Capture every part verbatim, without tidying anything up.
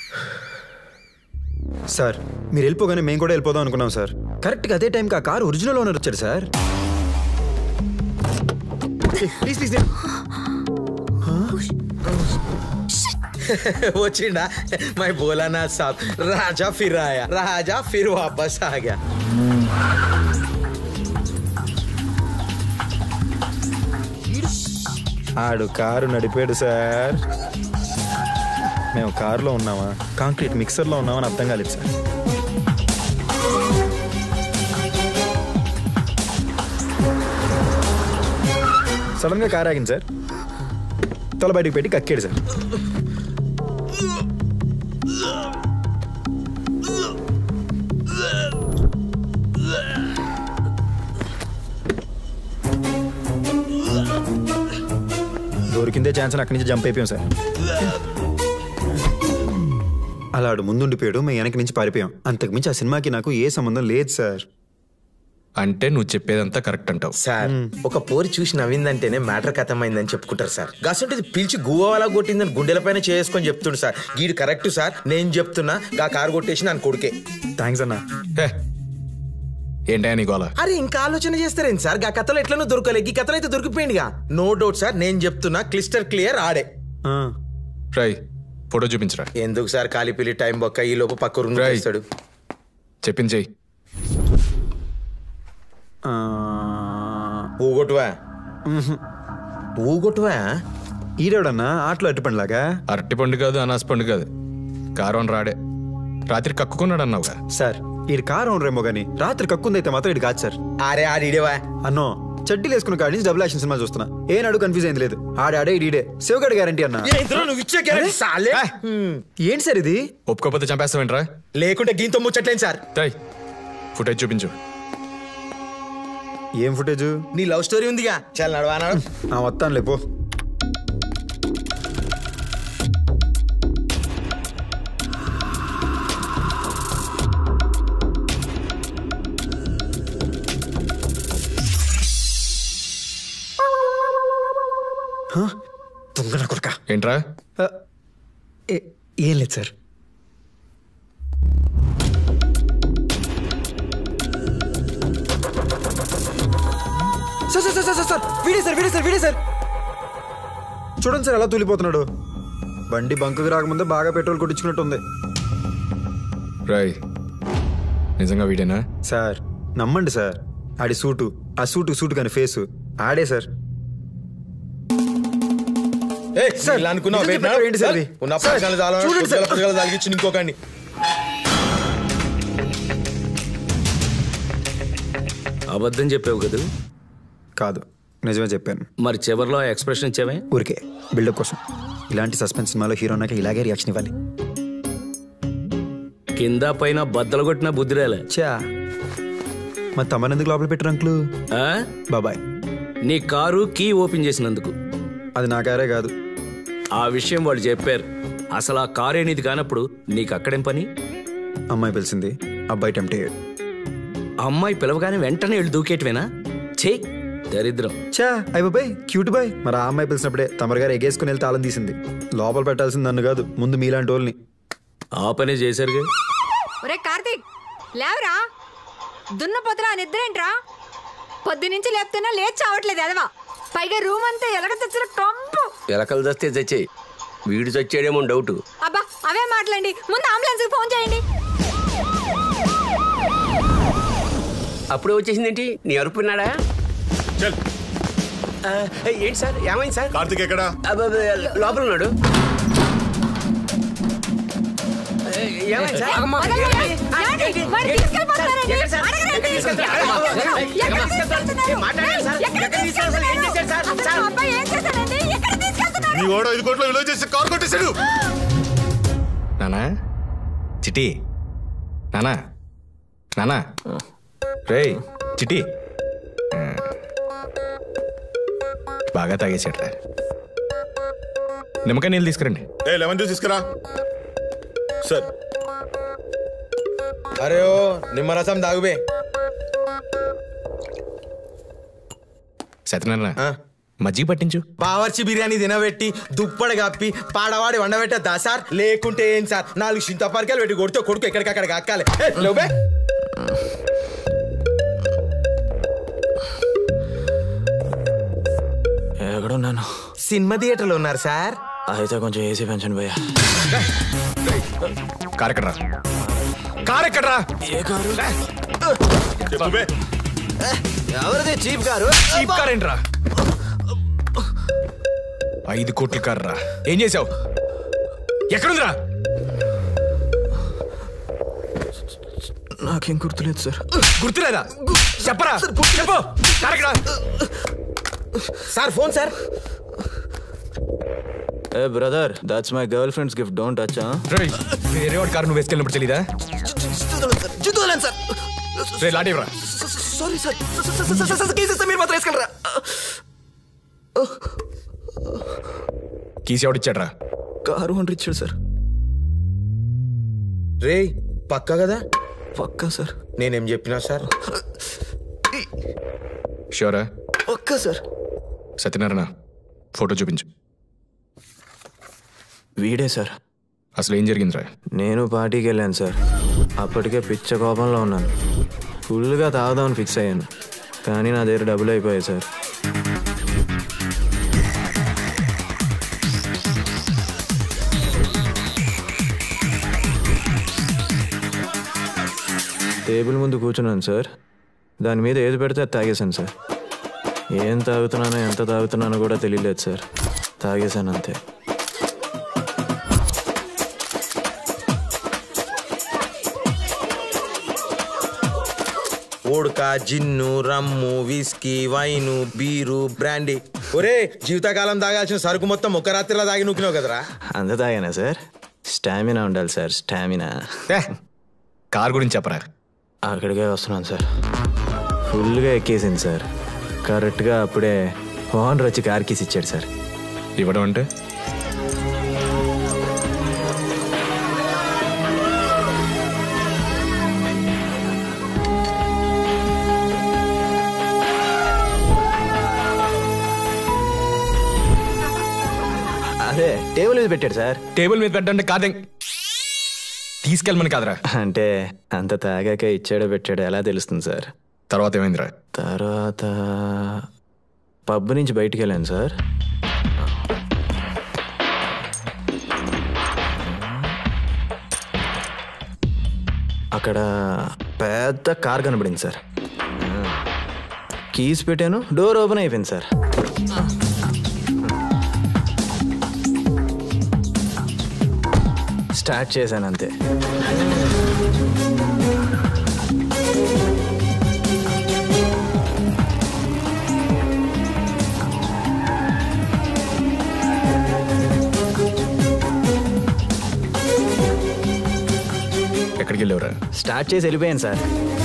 Sir మీరు వెళ్ళిపోగానే మేము కూడా వెళ్ళిపోదాం అనుకున్నాం సార్. కరెక్ట్గా అదే టైంకి ఆ కారు ఒరిజినల్ ఓనర్ వచ్చాడు సార్. ప్లీజ్ ప్లీజ్ వచ్చిండా మై భోలానాథ్ సాబ్. రాజా ఫిర్ ఆయా, రాజా ఫిర్ వాపస్ ఆగా. ఆడు కారు నడిపాడు సార్. మేము కారులో ఉన్నామా కాంక్రీట్ మిక్సర్లో ఉన్నామని అర్థం కాలేదు సార్. సడన్గా కారు ఆగింది సార్. తల బయటికి పెట్టి కక్కాడు సార్. దొరికిందే ఛాన్స్ అక్కడి నుంచి జంప్ అయిపోయాం సార్. అలా ఆడు ముందుండిపోయాడు, మేము వెనక నుంచి పారిపోయాం. అంతకుమించి ఆ సినిమాకి నాకు ఏ సంబంధం లేదు సార్. అంటే నువ్వు చెప్పేదంతా కరెక్ట్ అంటావు సార్. ఒక పోరి చూసి నవ్విందంటేనే మ్యాటర్ కథమైందని చెప్పుకుంటారు సార్. గసంటిది పిలిచి గువ్వలా కొట్టిందని గుండెల పైన చేసుకొని చెప్తుండు సార్. గీడు కరెక్ట్ సార్, నేను చెప్తున్నా. గా కారు కొట్టేసి నన్ను కొడుకే. థ్యాంక్స్ అన్నా. ఏంటా నీ గోల? అరే ఇంకా ఆలోచన చేస్తారేంటి సార్? గా కథలో ఎట్లనో దొరకలే, ఈ కథలో అయితే దొరికిపోయిందిగా. నో డౌట్ సార్, నేను చెప్తున్నా. క్లిస్టర్ క్లియర్ ఆడే. రై ఫోటో చూపించరా. ఎందుకు సార్ కాలిపిల్లి టైం బొక్క, ఈ లోపు పక్క రూమ్ ఇస్తాడు. చెప్పింది చెయ్యి. ఊగొట్టువా ఊగొట్టువా ఈడేవడన్నా ఆటలో అరటిపండులాగా? అరటిపండు కాదు, అనాస పండు కాదు, కారం రాడే. రాత్రి కక్కుకున్నాడు అన్నావుగా సార్. ఈడు కారు ఓనరేమో గానీ రాత్రి కక్కుందైతే మాత్రం ఇటు కాదు సార్. అరే ఆడిడేవా అన్నో చడ్డీలు వేసుకున్న కాడి నుంచి డబుల్ యాక్షన్ సినిమా చూస్తున్నా. ఏనాడు కన్ఫ్యూజ్ అయింది లేదు. ఆడాడే ఈడే శివగడ్ గ్యారంటీ అన్నా. ఏంటి సార్ ఇది? ఒప్పుకోకపోతే చంపేస్తావేంట్రా? లేకుంటే గీంతో ముచ్చట్లేం సార్. ఫుటేజ్ చూపించు. ఏం ఫుటేజ్? నీ లవ్ స్టోరీ ఉందిగా, చాలా నడవానాడు. వస్తాను లేపో. దొంగన కొడుకా. ఏంట్రా? ఏం లేదు sir. Sir sir sir sir వీడే సార్ వీడే సార్ వీడే సార్. చూడండి సార్ ఎలా తూలిపోతున్నాడు. బండి బంకుకి రాకముందే బాగా పెట్రోల్ కొట్టించుకున్నట్టుంది. రాయ్ నిజంగా వీడేనా? సార్ నమ్మండి సార్. ఆడి సూటు, ఆ సూటు సూటు కానీ ఫేసు ఆడే సార్. ఇంకోకండి అబద్ధం చెప్పావు కదా? కాదు, నిజమే చెప్పాను. మరి చివరిలో ఎక్స్ప్రెషన్ ఇచ్చావే? ఊరికే బిల్డప్ కోసం. ఇలాంటి సస్పెన్స్ సినిమాలో హీరోనాక ఇలాగే రియాక్షన్ ఇవ్వాలి. కింద పైన బద్దలు కొట్టిన బుద్ధిరేలే. చా మరి తమరెందుకు లోపల పెట్టరు అంకులు? బాబాయ్ నీ కారు కీ ఓపెన్ చేసినందుకు. అది నా కారే కాదు. ఆ విషయం వాళ్ళు చెప్పారు. అసలు ఆ కారే నీది కానప్పుడు నీకు అక్కడేం పని? అమ్మాయి పిలిచింది, అబ్బాయి టెంప్ట్ అయ్యాడు. అమ్మాయి పిలవగానే వెంటనే వెళ్ళి దూకేటవేనా? చే దరిద్రం. చా అయ్య బాబాయ్ క్యూట్ బాయ్. మరి ఆ అమ్మాయి పిలిచినప్పుడే తమరు గారు ఎగేసుకుని వెళ్తే తాళం తీసింది. లోపల పెట్టాల్సింది నన్ను కాదు, ముందు మీలాంటి వాళ్ళని. ఆ పనే చేశారుగా. ఒరే కార్తీక్ లేవరా, దున్న పొద్దురా నిద్రేంట్రా? పొద్దు నుంచి లేపుతున్నా లేచి చావట్లేదు ఎదవా. పైగా రూమ్ అంతా ఎలక తెచ్చిన కంపు. ఎలకలు చస్తే చచ్చాయి, వీడు చచ్చాడేమో డౌట్. అబ్బా అవే మాట్లాడండి, ముందు అంబులెన్స్ కి ఫోన్ చేయండి. అప్పుడే వచ్చేసింది ఏంటి? నీ అరుపున్నాడా? ఏంటి సార్ ఏమైంది సార్? కార్తీక్ ఎక్కడా? లోపల ఉన్నాడు. నీ ఓడో ఐదు కోట్ల విలువ చేసి కారు కొట్టేశాడు. నానా చిటి, నానా నానా రేయ్ చిటి బాగా తాగేసేట. నిమ్మకాయ నీళ్ళు తీసుకురండి. ఏ లెమన్ జ్యూస్ తీసుకురా సార్. అరే ఓ నిమ్మరసం దాగుబే. సత్యనారాయణ మజ్జిగ పట్టించు. బావర్చి బిర్యానీ తినబెట్టి దుప్పటి కప్పి పాడవాడి వండబెట్టద్దా సార్? లేకుంటే ఏం సార్, నాలుగు చింతపరికాయలు పెట్టి కొడితే కొడుకు ఎక్కడికక్కడికి అక్కాలి. లోపే ఎక్కడున్నాను? సినిమా థియేటర్లో ఉన్నారు సార్. అయితే కొంచెం ఏసీ పెంచండి భయ్యా. కారు ఎక్కడ్రా? కారు ఎక్కడ్రా? ఏ కారు? చెప్పు బే. ఎవరిది చీప్ కారు? చీప్ కార్ ఏంట్రా? ఐదు కోట్ల కారు రా. ఏం చేసావు? ఎక్కడుందిరా? నాకేం గుర్తులేదు సార్. గుర్తులేదా? చెప్పరా, చెప్పు. కారు ఎక్కడా? Sir phone sir. Hey brother, that's my girlfriend's gift, don't touch. రేయ్, వేరే వాడి కారు నువ్వు వేసుకెళ్ళినప్పుడు తెలీదా? రే లాంటి రా. సారీ సార్, మీరు మాత్రం వేసుకెళ్ళరా? కీసి ఎవడిచ్చాడ్రా? కారు హండ్రెడ్ ఇచ్చాడు సార్. రే పక్కా కదా? పక్కా సార్. నేనేం చెప్పినా సార్? షూరా? పక్కా సార్. సత్యనారాయణ, ఫోటో చూపించు. వీడే సార్. అసలు ఏం జరిగిందిరా? నేను పార్టీకి వెళ్ళాను సార్. అప్పటికే పిచ్చ కోపంలో ఉన్నాను. ఫుల్గా తాగుదామని ఫిక్స్ అయ్యాను, కానీ నా దగ్గర డబ్బులు అయిపోయాయి సార్. టేబుల్ ముందు కూర్చున్నాను సార్. దాని మీద ఏది పెడితే అది తాగేశాను సార్. ఏం తాగుతున్నానో ఎంత తాగుతున్నానో కూడా తెలియలేదు సార్. తాగేశాను అంతే. Vodka, gin, rum, whisky, wine, beer, brandy. ఒరే, జీవితకాలం తాగాల్సిన సరుకు మొత్తం ఒక రాత్రిలో తాగి నూకినావు కదరా. అంత తాగానా సార్? స్టామినా ఉండాలి సార్, స్టామినా. కార్ గురించి చెప్పరా. అక్కడికే వస్తున్నాను సార్. ఫుల్గా ఎక్కేసింది సార్. కరెక్ట్గా అప్పుడే ఓనర్ వచ్చి కార్ కీస్ ఇచ్చాడు సార్. ఇవ్వడం అంటే? అదే టేబుల్ మీద పెట్టాడు సార్. టేబుల్ మీద పెట్టండి కాదే, తీసుకెళ్ళమని కాదురా. అంటే అంత తాగాక ఇచ్చాడో పెట్టాడో ఎలా తెలుస్తుంది సార్? తర్వాత ఏమైందిరా? తర్వాత పబ్ నుంచి బయటికి వెళ్ళాను సార్. అక్కడ పెద్ద కార్ కనబడింది సార్. కీస్ పెట్టాను, డోర్ ఓపెన్ అయిపోయింది సార్. స్టార్ట్ చేశాను అంతే. ఎక్కడికి వెళ్ళేవరా? స్టార్ట్ చేసి వెళ్ళిపోయాను సార్.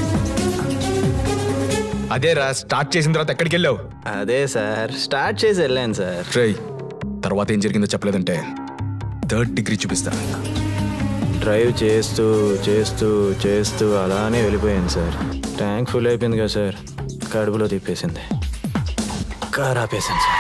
అదేరా, స్టార్ట్ చేసిన తర్వాత ఎక్కడికి వెళ్ళావు? అదే సార్, స్టార్ట్ చేసి వెళ్ళాను సార్. రేయ్, తర్వాత ఏం జరిగిందో చెప్పలేదంటే థర్డ్ డిగ్రీ చూపిస్తా. డ్రైవ్ చేస్తూ చేస్తూ చేస్తూ అలానే వెళ్ళిపోయాను సార్. ట్యాంక్ ఫుల్ అయిపోయింది కదా సార్, కడుపులో తిప్పేసింది. కార్ ఆపేసాను సార్.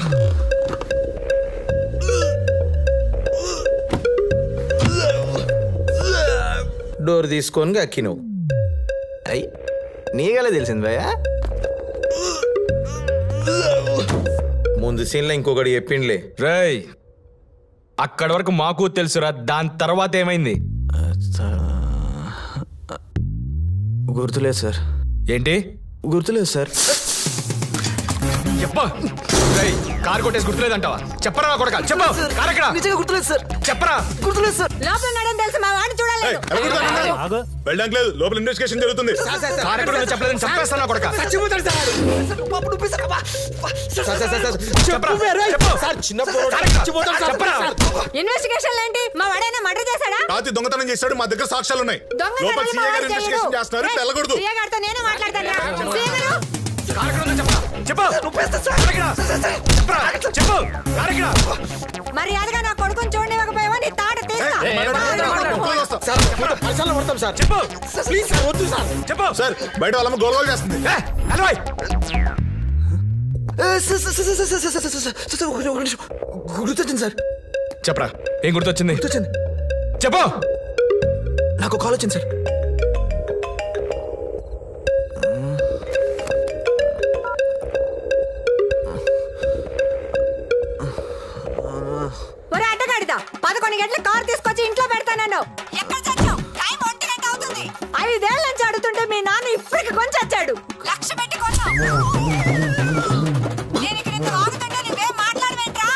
డోర్ తీసుకొని అక్కినవు. అయ్యి నీగలే తెలిసింది భయ్యా. ముందు సీన్లో ఇంకొకటి చెప్పిండ్లే. రేయ్, అక్కడి వరకు మాకు తెలుసురా, దాని తర్వాత ఏమైంది? గుర్తులేదు సార్. ఏంటి గుర్తులేదు సార్. చెప్పా. రేయ్, కారు కొట్టేసి గుర్తులేదంటావా? చెప్పరా నా కొడక, చెప్పు. కారు ఎక్కడ? నిజంగా గుర్తులేదు సార్. చెప్పరా. గుర్తులేదు సార్. లోపల ఉన్నాడని తెలుసు, మా వాడిని చూడలేదు. వెళ్ళడానికి లేదు, లోపల ఇన్వెస్టిగేషన్ జరుగుతుంది. కారు ఎక్కడ ఉందో చెప్పలేదని చంపేస్తాను నా కొడక. ఇన్వెస్టిగేషన్ ఏంటి? మా వాడైనా మర్డర్ చేశాడా? రాత్రి దొంగతనం చేశాడు, మా దగ్గర సాక్ష్యాలు ఉన్నాయి. లోపల సీఏ గారు ఇన్వెస్టిగేషన్ చేస్తున్నారు, వెళ్ళకూడదు. సీఏ గారితో నేనే మాట్లాడతాను. సీఏ గారు, మర్యాదగా నా కొడుకుని చూడనివ్వకపోయావా నీ తాట తీస్తా. సార్, బయట వాళ్ళమ్మ గోల్గోల్ చేస్తుంది. గుర్తొచ్చింది సార్. చెప్పరా ఏం గుర్తొచ్చింది? గుర్తొచ్చింది చెప్పు. నాకు కాల్ వచ్చింది సార్. ఒరే అడ్డగాడిదా, పదకొండు గంటల కార్ తీసుకొచ్చి ఇంట్లో పెడతానన్నావు. ఎక్కడ చచ్చావు? టైం ఒంటి గంట అవుతుంది. ఐదేళ్ల నుంచి అడుగుతుంటే మీ నాన్న ఇప్పటికి కొంచెం వచ్చాడు. లక్ష పెట్టి కొన్నావు. నేను ఇక్కడ ఇంత వాగుతుంటే నువ్వేం మాట్లాడవేంట్రా?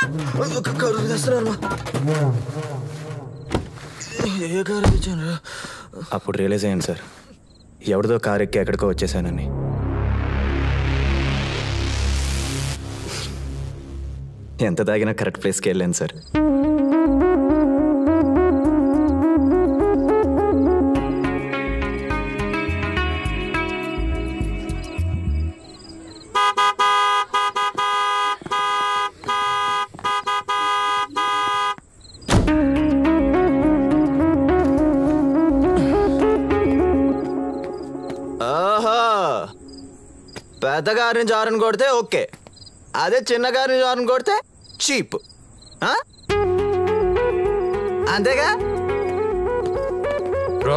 అప్పుడు రియలైజ్ అయ్యాను సార్, ఎవరిదో కారు ఎక్కి ఎక్కడికో వచ్చేసానని. ఎంత తాగినా కరెక్ట్ ప్లేస్కి వెళ్ళాను సార్. పెద్ద గారిని జారుని కొడితే ఓకే, అదే చిన్న గారిని జారుని కొడితే చీప్. అంతేగా? బ్రో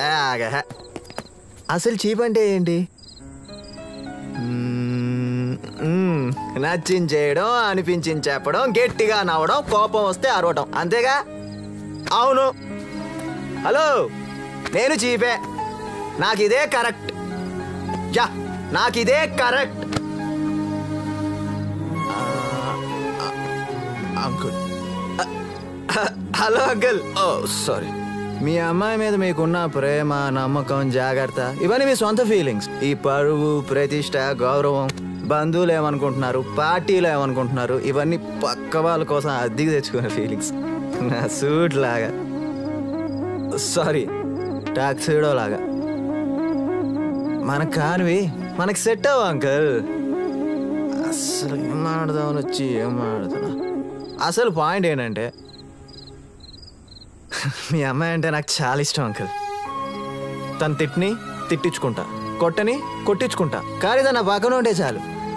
అసలు చీప్ అంటే ఏంటి? నచ్చించేయడం, అనిపించింది చెప్పడం, గట్టిగా నవ్వడం, కోపం వస్తే అరవటం, అంతేగా? అవును. హలో, నేను చీపే, నాకు ఇదే కరెక్ట్. యా, నాకు ఇదే correct. Uncle. Hello uncle. Oh sorry. మీ అమ్మాయి మీద మీకున్న ప్రేమ, నమ్మకం, జాగ్రత్త ఇవన్నీ మీ సొంత ఫీలింగ్స్. ఈ పరువు, ప్రతిష్ట, గౌరవం, బంధువులు ఏమనుకుంటున్నారు, పార్టీలు ఏమనుకుంటున్నారు, ఇవన్నీ పక్క వాళ్ళ కోసం అద్దెకి తెచ్చుకునే ఫీలింగ్స్. నా సూట్ లాగా, సారీ టాక్సీడో లాగా మనకు కానివి మనకి సెట్ అవ్వ అంకుల్. అసలు ఏం మాట్లాడదామని వచ్చి ఏం మాట్లాడుతున్నా. అసలు పాయింట్ ఏంటంటే మీ అమ్మాయి అంటే నాకు చాలా ఇష్టం అంకుల్. తను తిట్టిని తిట్టించుకుంటా, కొట్టని కొట్టించుకుంటా, కానీ తన పక్కన ఉంటే చాలు.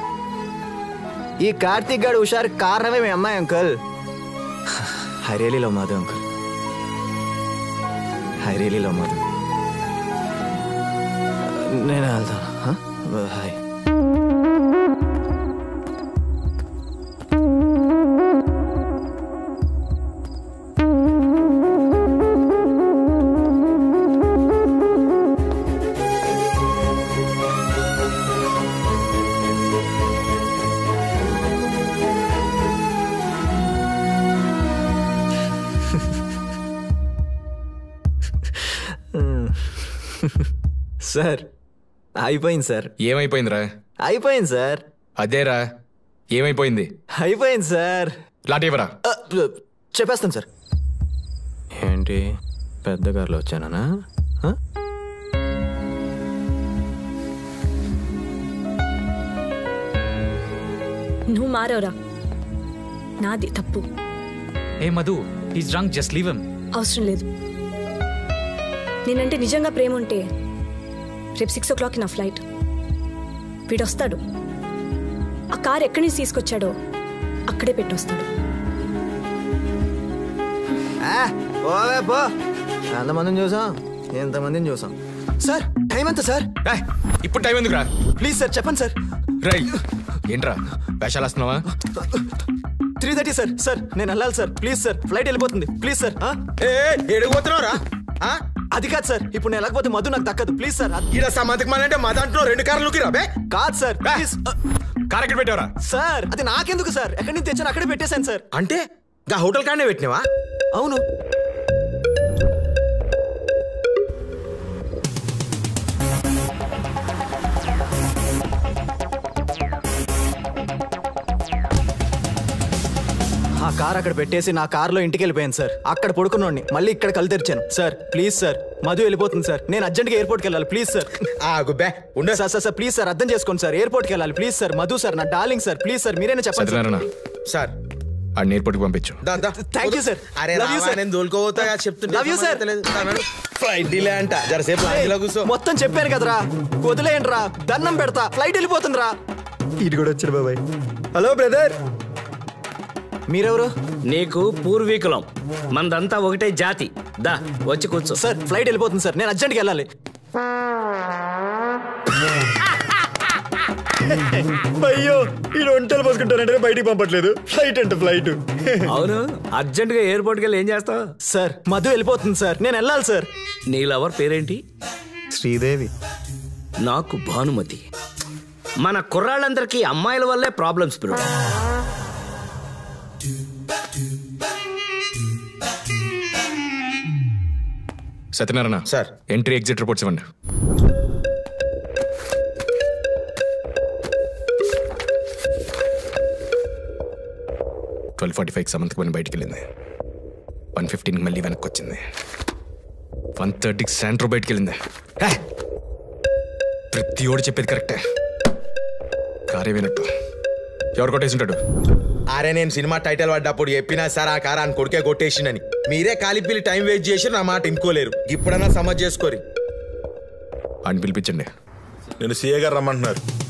ఈ కార్తీక్ గారు హుషారు కారణమే మీ అమ్మాయి uncle. I really love Madhu uncle. I really love Madhu. నేను వెళ్తాను. హాయ్. సార్ అయిపోయింది సార్. ఏమైపోయిందిరా? అయిపోయింది సార్. అదేరా ఏమైపోయింది? అయిపోయింది సార్. లాంటివరా? చెప్పేస్తాను సార్. ఏంటి పెద్ద కార్లో వచ్చానా? నువ్వు మారవరా, నాది తప్పు. Hey Madhu, he's drunk, just leave him. అవసరం లేదు. నేనంటే నిజంగా ప్రేమ ఉంటే రేపు సిక్స్ ఓ క్లాక్కి నా ఫ్లైట్. వీడు వస్తాడు, ఆ కార్ ఎక్కడి నుంచి తీసుకొచ్చాడో అక్కడే పెట్టొస్తాడు. ఎంతమందిని చూసాం, ఎంతమందిని చూసాం. సార్ టైం ఎంత సార్? ఇప్పుడు టైం ఎందుకురా? ప్లీజ్ సార్ చెప్పండి సార్. రై ఏంట్రా వేషాలు వస్తున్నావా? Three thirty sir. సార్ నేను వెళ్ళాలి సార్, ప్లీజ్ సార్. ఫ్లైట్ వెళ్ళిపోతుంది, ప్లీజ్ సార్. ఏడిపోతున్నావురా? అది కాదు సార్, ఇప్పుడు నేను వెళ్ళకపోతే మధు నాకు దక్కదు, ప్లీజ్ సార్. ఈడ సమాధికి మనంటే మా దాంట్లో రెండు కార్లు రాబే. కాదు సార్, ప్లీజ్. కార్ ఎక్కడ పెట్టావరా? సార్ అది నాకెందుకు సార్, ఎక్కడి నుంచి తెచ్చాను అక్కడే పెట్టేశాను సార్. అంటే గా హోటల్ కాడనే పెట్టినావా? అవును. ఆ కార్ అక్కడ పెట్టేసి నా కార్లో ఇంటికి వెళ్ళిపోయాను సార్. అక్కడ పడుకున్నోడిని మళ్ళీ ఇక్కడ కళ్ళు తెరిచాను సార్. ప్లీజ్ సార్, మధు వెళ్ళిపోతుంది సార్. నేను అర్జెంట్గా ఎయిర్పోర్ట్కి వెళ్ళాలి, ప్లీజ్ సార్. గుబ్బే ఉండే sir. Sir sir please sir అర్థం చేసుకోండి సార్. ఎయిర్పోర్ట్కి వెళ్ళాలి, ప్లీజ్ సార్. మధు సార్ నా డార్లింగ్ సార్, ప్లీజ్ సార్ మీరైనా చెప్పండి సార్. ఆ ఎయిర్పోర్ట్కి పంపించు. Thank you sir. అరే లవ్ యూ సార్. నేను దోలుకోవతా చెప్తున్నా. Love you sir. Flight delay అంట, జరసేపు కూర్చో. మొత్తం చెప్పాను కదరా, వదిలేయండి రా, దండం పెడతా, ఫ్లైట్ వెళ్ళిపోతుందిరా. ఇటు కూడా వచ్చాడు బాబాయ్. Hello brother. మీరెవరు? నీకు పూర్వీకులం, మందంతా ఒకటే జాతి. దా వచ్చి కూర్చో. సార్ ఫ్లైట్ వెళ్ళిపోతుంది సార్, నేను అర్జెంట్కి వెళ్ళాలి. అయ్యో ఈ ఒంటలు పోసుకుంటానంటే బయటికి పంపట్లేదు. ఫ్లైట్ అంటే ఫ్లైట్. అవును, అర్జెంట్ గా ఎయిర్పోర్ట్కి వెళ్ళి ఏం చేస్తావు? సార్ మధు వెళ్ళిపోతుంది సార్, నేను వెళ్ళాలి సార్. నీ లవర్ పేరేంటి? శ్రీదేవి. నాకు భానుమతి. మన కుర్రాళ్ళందరికీ అమ్మాయిల వల్లే problems bro. Satyanarayana sir. Entry exit reports ఇవ్వండి. ట్వెల్వ్ ఫార్టీ ఫైవ్ సమంతకు పని బయటికి వెళ్ళింది. వన్ ఫిఫ్టీన్కి మళ్ళీ వెనక్కి వచ్చింది. వన్ థర్టీకి శాంట్రో బయటికి వెళ్ళింది. హే! ప్రతి ఓడి చెప్పేది కరెక్టే. కారే వినట్టు ఎవరు కొట్టేసి ఉంటాడు? అరే నేను సినిమా టైటిల్ పడ్డప్పుడు చెప్పినా సార్ ఆ కారా అని కొడుకే కొట్టేసిందని. మీరే కాలిపిల్లి టైం వేస్ట్ చేసి నా మాట ఇంకోలేరు. ఇప్పుడన్నా సమజ్ చేసుకోరి. అని పిలిపించండి. నేను సీఏ గారు రమ్మంటున్నారు.